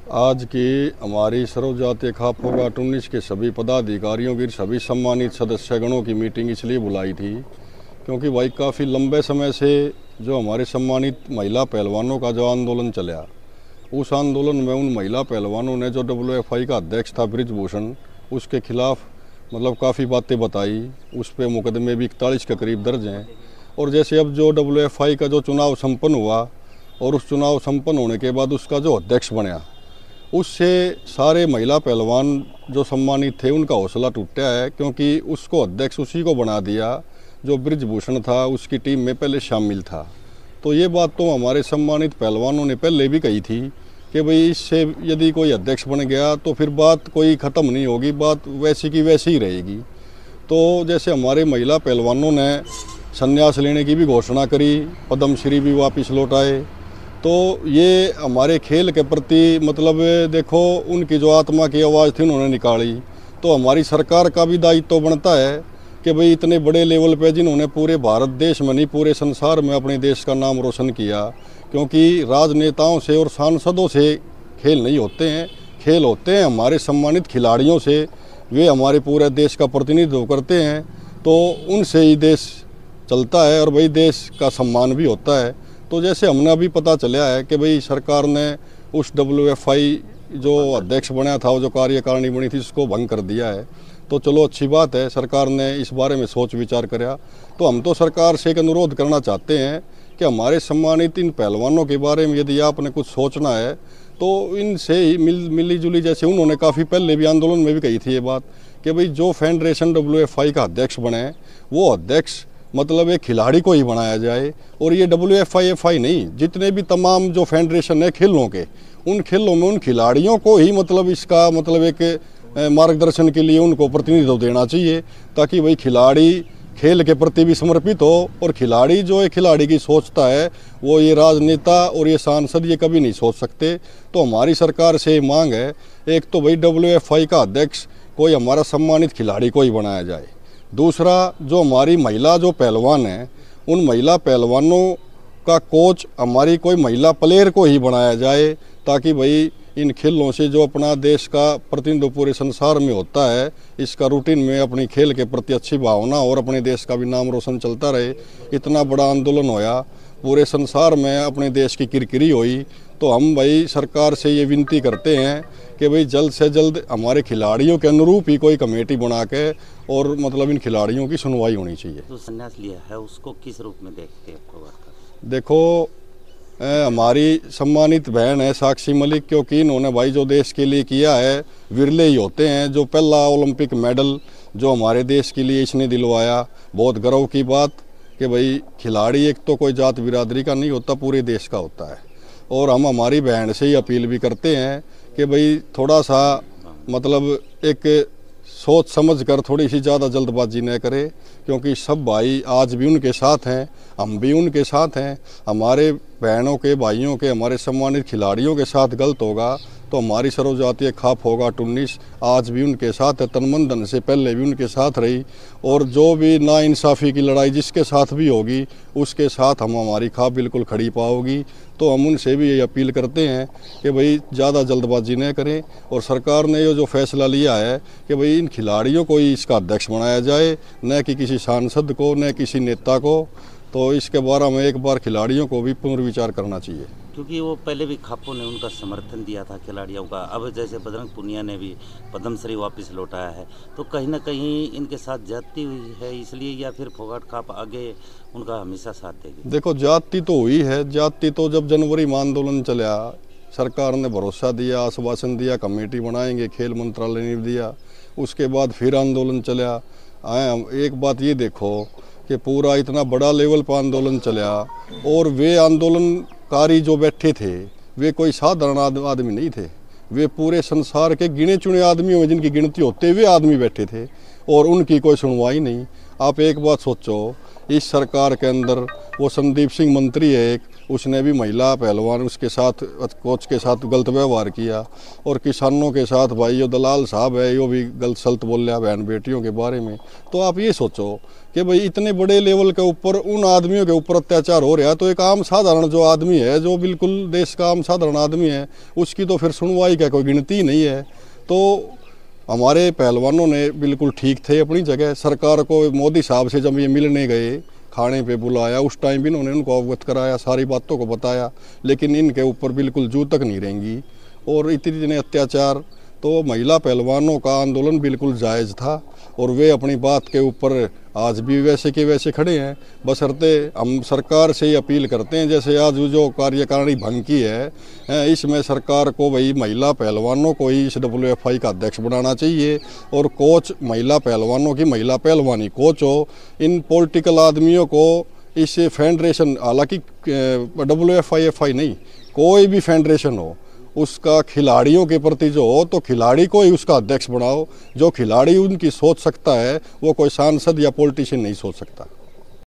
आज की हमारी सर्व जातीय खाप फोगाट 19 के सभी पदाधिकारियों की सभी सम्मानित सदस्यगणों की मीटिंग इसलिए बुलाई थी क्योंकि भाई काफ़ी लंबे समय से जो हमारे सम्मानित महिला पहलवानों का जो आंदोलन चला, उस आंदोलन में उन महिला पहलवानों ने जो WFI का अध्यक्ष था बृजभूषण, उसके खिलाफ मतलब काफ़ी बातें बताई। उस पर मुकदमे भी 41 के करीब दर्ज हैं। और जैसे अब जो WFI का जो चुनाव संपन्न हुआ और उस चुनाव संपन्न होने के बाद उसका जो अध्यक्ष बना, उससे सारे महिला पहलवान जो सम्मानित थे उनका हौसला टूटा है, क्योंकि उसको अध्यक्ष उसी को बना दिया जो बृजभूषण था, उसकी टीम में पहले शामिल था। तो ये बात तो हमारे सम्मानित पहलवानों ने पहले भी कही थी कि भाई इससे यदि कोई अध्यक्ष बन गया तो फिर बात कोई ख़त्म नहीं होगी, बात वैसी की वैसी ही रहेगी। तो जैसे हमारे महिला पहलवानों ने संन्यास लेने की भी घोषणा करी, पद्मश्री भी वापस लौटाए, तो ये हमारे खेल के प्रति मतलब देखो उनकी जो आत्मा की आवाज़ थी उन्होंने निकाली। तो हमारी सरकार का भी दायित्व तो बनता है कि भाई इतने बड़े लेवल पे जिन्होंने पूरे भारत देश में नहीं पूरे संसार में अपने देश का नाम रोशन किया, क्योंकि राजनेताओं से और सांसदों से खेल नहीं होते हैं, खेल होते हैं हमारे सम्मानित खिलाड़ियों से। वे हमारे पूरे देश का प्रतिनिधित्व करते हैं, तो उनसे ही देश चलता है और भाई देश का सम्मान भी होता है। तो जैसे हमने अभी पता चला है कि भाई सरकार ने उस WFI जो अध्यक्ष बना था, वो जो कार्यकारिणी बनी थी, उसको भंग कर दिया है। तो चलो अच्छी बात है, सरकार ने इस बारे में सोच विचार करा। तो हम तो सरकार से एक अनुरोध करना चाहते हैं कि हमारे सम्मानित इन पहलवानों के बारे में यदि आपने कुछ सोचना है तो इनसे ही मिली जुली, जैसे उन्होंने काफ़ी पहले भी आंदोलन में भी कही थी ये बात कि भाई जो फेडरेशन WFI का अध्यक्ष बने वो अध्यक्ष मतलब एक खिलाड़ी को ही बनाया जाए। और ये WFI नहीं, जितने भी तमाम जो फेडरेशन है खेलों के, उन खेलों में उन खिलाड़ियों को ही मतलब इसका मतलब एक मार्गदर्शन के लिए उनको प्रतिनिधित्व देना चाहिए, ताकि वही खिलाड़ी खेल के प्रति भी समर्पित हो। और खिलाड़ी जो है खिलाड़ी की सोचता है, वो ये राजनेता और ये सांसद ये कभी नहीं सोच सकते। तो हमारी सरकार से मांग है, एक तो भाई WFI का अध्यक्ष कोई हमारा सम्मानित खिलाड़ी को ही बनाया जाए। दूसरा, जो हमारी महिला जो पहलवान हैं, उन महिला पहलवानों का कोच हमारी कोई महिला प्लेयर को ही बनाया जाए, ताकि भाई इन खेलों से जो अपना देश का प्रतिनिधित्व पूरे संसार में होता है, इसका रूटीन में अपनी खेल के प्रति अच्छी भावना और अपने देश का भी नाम रोशन चलता रहे। इतना बड़ा आंदोलन होया, पूरे संसार में अपने देश की किरकिरी हुई। तो हम भाई सरकार से ये विनती करते हैं कि भाई जल्द से जल्द हमारे खिलाड़ियों के अनुरूप ही कोई कमेटी बना के और मतलब इन खिलाड़ियों की सुनवाई होनी चाहिए। तो संन्यास लिया है उसको किस रूप में देखते हैं? देखो हमारी सम्मानित बहन है साक्षी मलिक, क्योंकि इन्होंने भाई जो देश के लिए किया है, विरले ही होते हैं जो पहला ओलंपिक मेडल जो हमारे देश के लिए इसने दिलवाया। बहुत गर्व की बात कि भाई खिलाड़ी एक तो कोई जात बिरादरी का नहीं होता, पूरे देश का होता है। और हम हमारी बहन से ही अपील भी करते हैं कि भाई थोड़ा सा मतलब एक सोच समझ कर थोड़ी सी ज़्यादा जल्दबाजी न करें, क्योंकि सब भाई आज भी उनके साथ हैं, हम भी उनके साथ हैं। हमारे बहनों के भाइयों के हमारे सम्मानित खिलाड़ियों के साथ गलत होगा तो हमारी सर्वजातीय खाप फोगाट 19 आज भी उनके साथ है, तन मन धन से पहले भी उनके साथ रही। और जो भी नाइंसाफ़ी की लड़ाई जिसके साथ भी होगी उसके साथ हमारी खाप बिल्कुल खड़ी पाओगी। तो हम उनसे भी यही अपील करते हैं कि भाई ज़्यादा जल्दबाजी न करें। और सरकार ने ये जो फैसला लिया है कि भाई इन खिलाड़ियों को ही इसका अध्यक्ष बनाया जाए, न कि किसी सांसद को, न किसी नेता को, तो इसके बारे में एक बार खिलाड़ियों को भी पुनर्विचार करना चाहिए। क्योंकि वो पहले भी खापों ने उनका समर्थन दिया था खिलाड़ियों का। अब जैसे बजरंग पुनिया ने भी पद्मश्री वापस लौटाया है, तो कहीं ना कहीं इनके साथ जाती हुई है इसलिए, या फिर फोगाट खाप आगे उनका हमेशा साथ देगी? देखो जाति तो हुई है, जाति तो जब जनवरी में आंदोलन चला, सरकार ने भरोसा दिया, आश्वासन दिया, कमेटी बनाएंगे, खेल मंत्रालय ने दिया, उसके बाद फिर आंदोलन चला। एक बात ये देखो कि पूरा इतना बड़ा लेवल पर आंदोलन चला और वे आंदोलनकारी जो बैठे थे वे कोई साधारण आदमी नहीं थे, वे पूरे संसार के गिने चुने आदमियों में जिनकी गिनती होते हुए आदमी बैठे थे और उनकी कोई सुनवाई नहीं। आप एक बात सोचो, इस सरकार के अंदर वो संदीप सिंह मंत्री है एक, उसने भी महिला पहलवान उसके साथ कोच के साथ गलत व्यवहार किया। और किसानों के साथ भाई यो दलाल साहब है, यो भी गलत सलत बोल रहा बहन बेटियों के बारे में। तो आप ये सोचो कि भाई इतने बड़े लेवल के ऊपर उन आदमियों के ऊपर अत्याचार हो रहा है, तो एक आम साधारण जो आदमी है, जो बिल्कुल देश का आम साधारण आदमी है, उसकी तो फिर सुनवाई का कोई गिनती नहीं है। तो हमारे पहलवानों ने बिल्कुल ठीक थे अपनी जगह। सरकार को मोदी साहब से जब ये मिलने गए, खाने पे बुलाया, उस टाइम भी इन्होंने उनको अवगत कराया, सारी बातों को बताया, लेकिन इनके ऊपर बिल्कुल जू तक नहीं रहेंगी। और इतने अत्याचार, तो महिला पहलवानों का आंदोलन बिल्कुल जायज़ था और वे अपनी बात के ऊपर आज भी वैसे के वैसे खड़े हैं। बशर्ते हम सरकार से ही अपील करते हैं, जैसे आज जो कार्यकारिणी भंग की है, इसमें सरकार को भाई महिला पहलवानों को ही इस WFI का अध्यक्ष बनाना चाहिए और कोच महिला पहलवानों की महिला पहलवानी कोच हो। इन पॉलिटिकल आदमियों को इस फेडरेशन, हालांकि WFI नहीं, कोई भी फेडरेशन हो, उसका खिलाड़ियों के प्रति जो हो तो खिलाड़ी को ही उसका अध्यक्ष बनाओ। जो खिलाड़ी उनकी सोच सकता है वो कोई सांसद या पॉलिटिशियन नहीं सोच सकता।